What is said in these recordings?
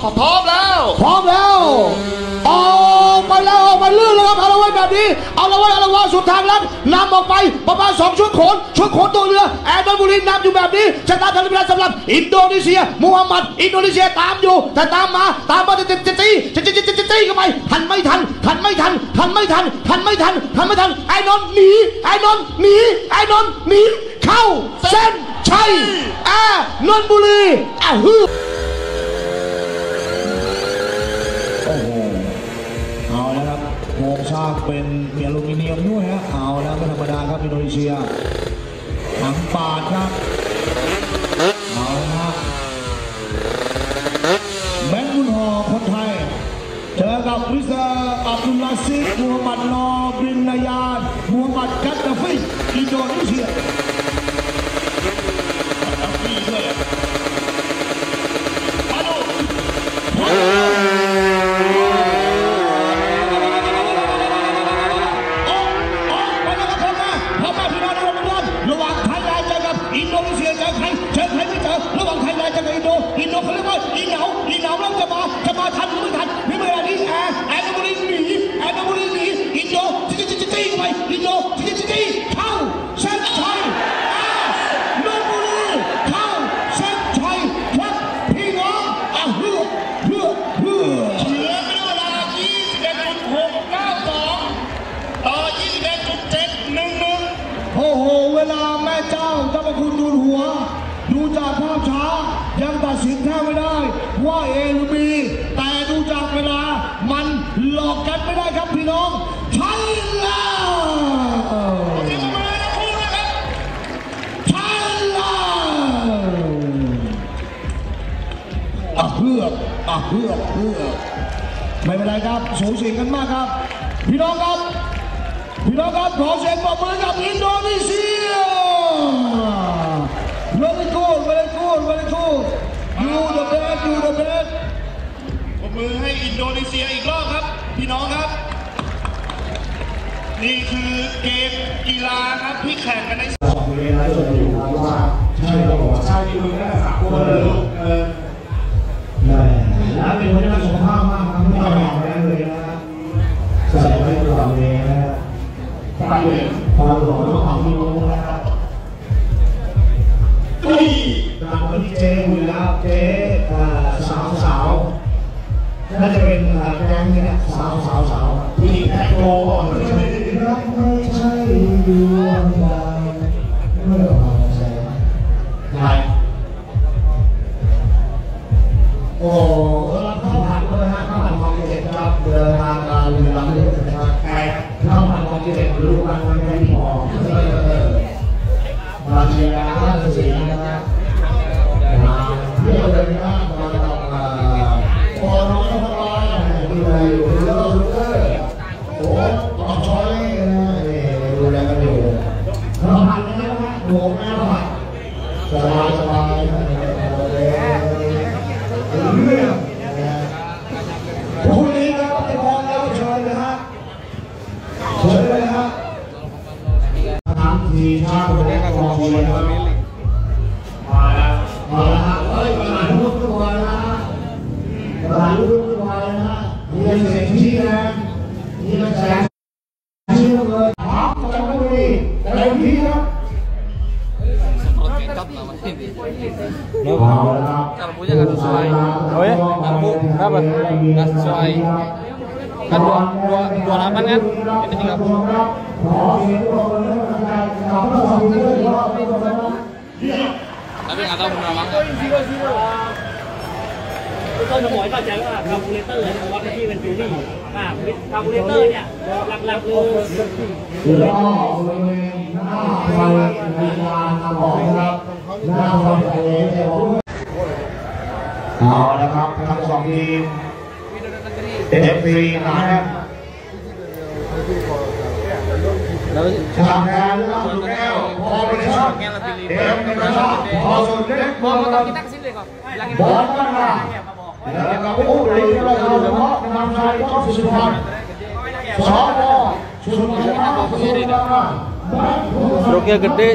พร้อมแล้วออกไปแล้วออกไปลื่นแล้วครับเอาละไว้แบบนี้เอาละไว้สุดทางแล้วนำออกไปประมาณ2ชุดโขนตัวเรือแอร์ดอนบุรีนำอยู่แบบนี้ชนะทันเวลาสำหรับอินโดนีเซียมูฮัมหมัดอินโดนีเซียตามอยู่แต่ตามมาตีเข้าไปทันไม่ทันไอ้นนท์หนีเข้าเส้นชัยนนทบุรีเอาแล้วครับโครงสร้างเป็นอลูมิเนียมด้วยฮะเอาแล้วไม่ธรรมดาครับอินโดนีเซียถังปาดครับเอาละแบงค์บุญห่อคนไทยเจอกับมิสเตอร์อับดุลลาซิดมูฮัมหมัดนอบินนายานมูฮัมหมัดกัดดาฟีอินโดนีเซียอินโดเขาเรียกว่าอีเหนาแล้วจะมาทันหรือไม่ทันนี่เวลานี้แอร์ดอนบุรีหนีอินโดตีเข้าไปอินโดตีเข้าเส้นชัยนนทบุรีเข้าเส้นชัยครับพี่น้องเฮือเหลือเวลา 21.692 ต่อ 21.711 โอ้โหเวลาแม่เจ้าเจ้าพระคุณดูหัวดูจากภาพช้ายังตัดสินแทบไม่ได้ว่าเอหรือบีแต่ดูจากเวลามันหลอกกันไม่ได้ครับพี่น้องใช่แล้วใช่แล้วเพื่อไม่เป็นไรครับสูสีกันมากครับพี่น้องครับขอเสียงปรบมือกับอินโดนีเซียVery good You the best ปรบมือให้อินโดนีเซียอีกรอบครับพี่น้องครับนี่คือเกมกีฬาครับที่แข่งกันในสองเวลาจะอยู่ว่าใช่เราบอกใช่ที่มึงได้3 คนเลยแล้วเป็นคนที่รักสุขภาพมากครับไม่ต้องหอกเลยนะใส่ไว้ตลอดเลยนะความหล่อต้องความมีรู้นะครับตามคนที่เจ๊คุยแล้วเจ๊สาวน่าจะเป็นแก๊งนี้เนี่ยสาวผู้หญิงแท็กโกรักไม่ใช่ดวงดาวเมื่อเราใช่ใช่โอ้เข้าผ่านเลยฮะเข้าผ่านความเจ็บครับเดินทางการเรียนรู้นะครับเข้าผ่านความเจ็บรู้กันไม่พอมาเชียร์ท่านสีนะครับเพื่อเลยนะมาพอน้องเขาพอดูแลอยู่แล้วก็รู้โอ้ต้องช่วยดูแลกันอยู่เราผ่านแล้วนะโง่แม่ผ่านสบายเรื่องพรุ่งนี้ครับจะพร้อมแล้วเชิญเลยฮะน้ำทีชาตัวเล็กกองเชียร์ครับมาแล้วฮะมาลูกตัวนะลูกตัวนะมีเสียงชี้นะมีแสงชี้เลยหอมจังเลยแต่ทีครับ Kalau punya nggak sesuai. Oh ya? Aku berapa? Nggak sesuai. Kan 28 kan? Ini 30. Tapi nggak tahu benar apa. ต้นสมอยเข้าใจว่าคาร์บูเรเตอร์เนี่ยวัดที่เป็นฟิลลิ่งคาร์บูเรเตอร์เนี่ยหลักๆเลยเอาละครับทั้งสองทีมFC นะครับชาแทนนะครับสุดแก้วพอเป็นช็อตนะครับพอสุดเล็กบอลบอลกันมาแล้วก็ผู้บริหารโดยเฉพาะนำชายก็สุพรรณสอบสุพรรณ Struknya gede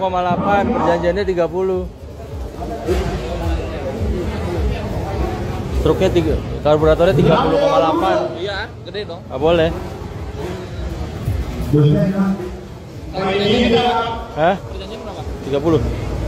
30,8, perjanjiannya 30. Struknya karburatornya 30,8. Iya, gede dong. Nggak boleh. Hah? 30.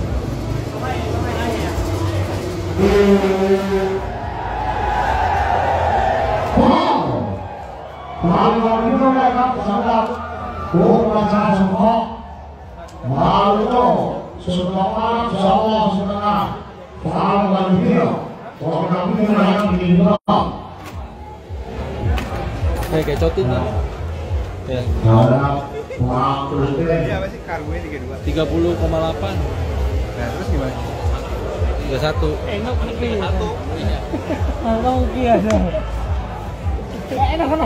มาวันนี้ก็ได้ครับสำหรับกรมประชาสงเคราะห์มาวิโรจน์สุดหล่อครับสวสุดาฟาร์มวันเที่ยวของเราที่มาทำดีมาก Kayak cotin kan? Ya. Wah, terus deh. 30,8. Nah, terus gimana? 31. Enak negeri. 31. Kalau kia dong. Enak kan?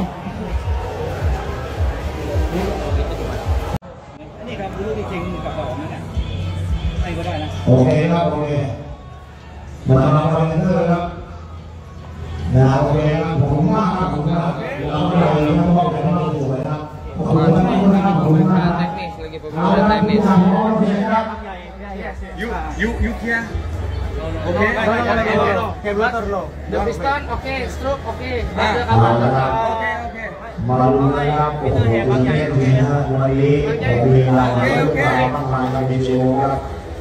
Ini kan dulu dicengกับดอกนั่นน่ะให้ก็ได้นะโอเคครับโอเคมาทำอะไรกันเถอะครับนะโอเคครับผมมากครับผมครับเราไม่ได้ทำบอกกันเราสวยครับขอบคุณครับขอบคุณครับ Teknis lagi เอา pemilihan ละ teknis. ครับขอบคุณครับ You here? Okay. Karburator lo. The piston oke, stroke oke. เอาละครับมาดูนะครับโอ้โหตื่นเต้นดีนะวันนี้ผมมีงานมากมายในวิดีโอครับ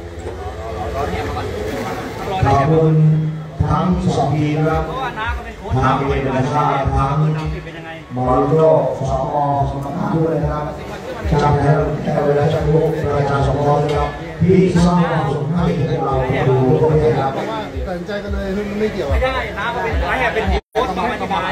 ขอบคุณทั้งสองทีมครับเพราะว่าน้าก็เป็นโค้ชทางเอกชาติทั้งเป็นยังไงมอริโอสกสำนักงานด้วยนะครับจากแถวเวลาจากลูกประชาสงเคราะห์นะครับที่สร้างความสุขให้พวกเราดูทุกประเทศครับตัดใจกันเลยไม่เกี่ยวไม่ได้น้าก็เป็นไอ้เป็นโค้ชมาอธิบาย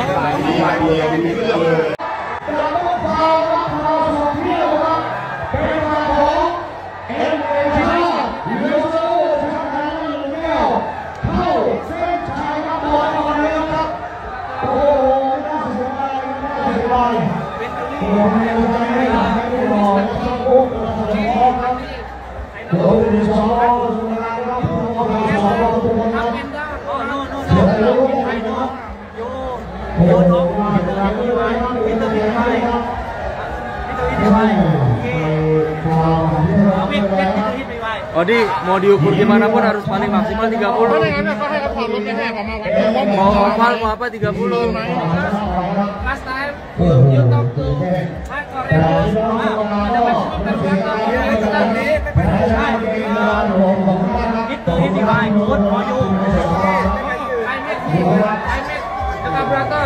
เราต้องพาเราสองเที่ยวครับเป็นมาของเอ็มเอชาเรือโซ่ทางการเงินเที่ยวเข้าเส้นชัยครับบอลมาเลยครับโอ้โหน่าเสียดายน่าเสียดายผมยังจะไม่อยากให้ผู้รอนะครับโอ้โหสองครับโอ้โหสองสุดท้ายครับโอ้โหสองทุกคนครับโอ้โน่ไอ้โน่โยน้องมิสเตอร์พีไวมิสเตอร์พีไวมิสเตอร์พีไวเอามิสเตอร์พีไว Oh di mau diukur gimana pun harus paling maksimal 30. Mau oval mau apa 30. Last time you talk to high Korean ada maximum itu PY good for you I make the carburetor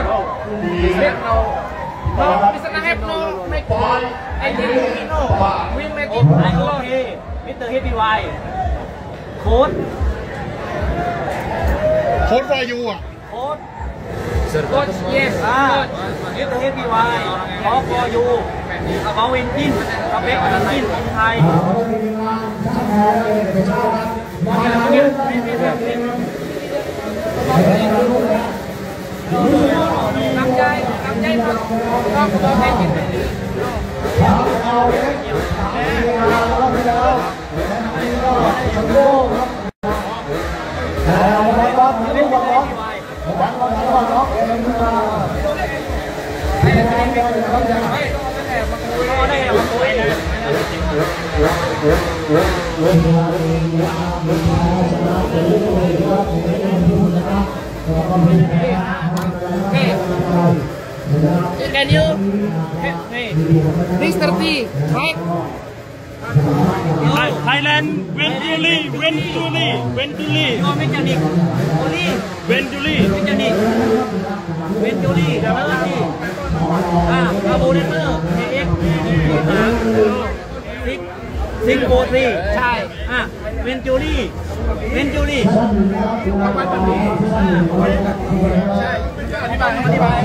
no Mr. Nahep no make I think we know we make it I okay Mr. PY code โค้ด for you อ่ะ code code yes Mr. PY all for you about engine สเปค engine ของไทยน้ำใจครับก็ตัวเองกินไปCan you? Hey, Mr. T, right? Thailand Ventuli No mechanic. Only mechanic. Ventuli, carburetor. Carburetor. AX. 643ใช่Ventuli ใช่อธิบาย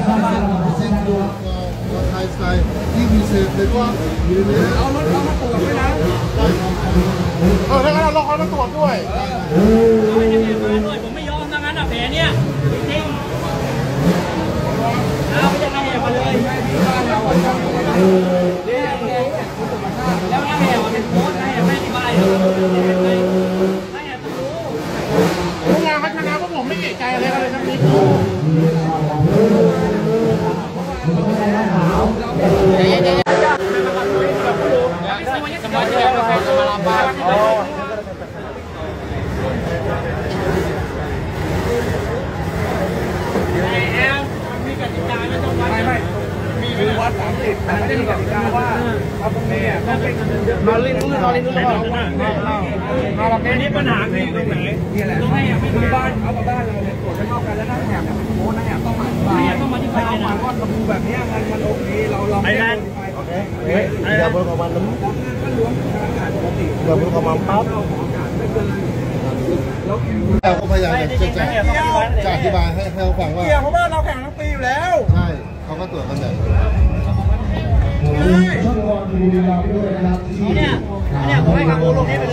ไทยสไตล์ที่มีเศษเลยว่าเอารถเขามาตรวจด้วยนะถ้างั้นเราลองเขามาตรวจด้วยไม่ได้มาด้วยผมไม่ยอมดังนั้นแผลเนี่ยจริงเอาไม่ได้มาเลยแล้วแผลเป็นโค้ชไม่อธิบายไม่รู้ทุกงานเขาชนะพวกผมไม่เกรงใจอะไรกันเลยทั้งนี้ Semuanya level 1,8. มาลิ้นนู้นมาลิ้นนู้นมาอันนี้ปัญหาคือตรงไหนตรงไหนอ่ะเป็นบ้านเขากับบ้านเราเนี่ยตรวจไม่เข้ากันแล้วนั่งแถบเนี่ยโอ้นั่งแถบต้องมาที่ไฟนะว่าทำแบบนี้มันโอเคเราไอ้นั่นเดี๋ยวเพิ่งเอามาล้มเดี๋ยวเพิ่งเอามาปั๊บเราก็พยายามจะอธิบายให้เขาฟังว่าเพราะว่าเราแข่งทั้งปีอยู่แล้วใช่เขาก็ตรวจกันแบบเนี่ยผมให้คำพูดลงนี้ไปเลย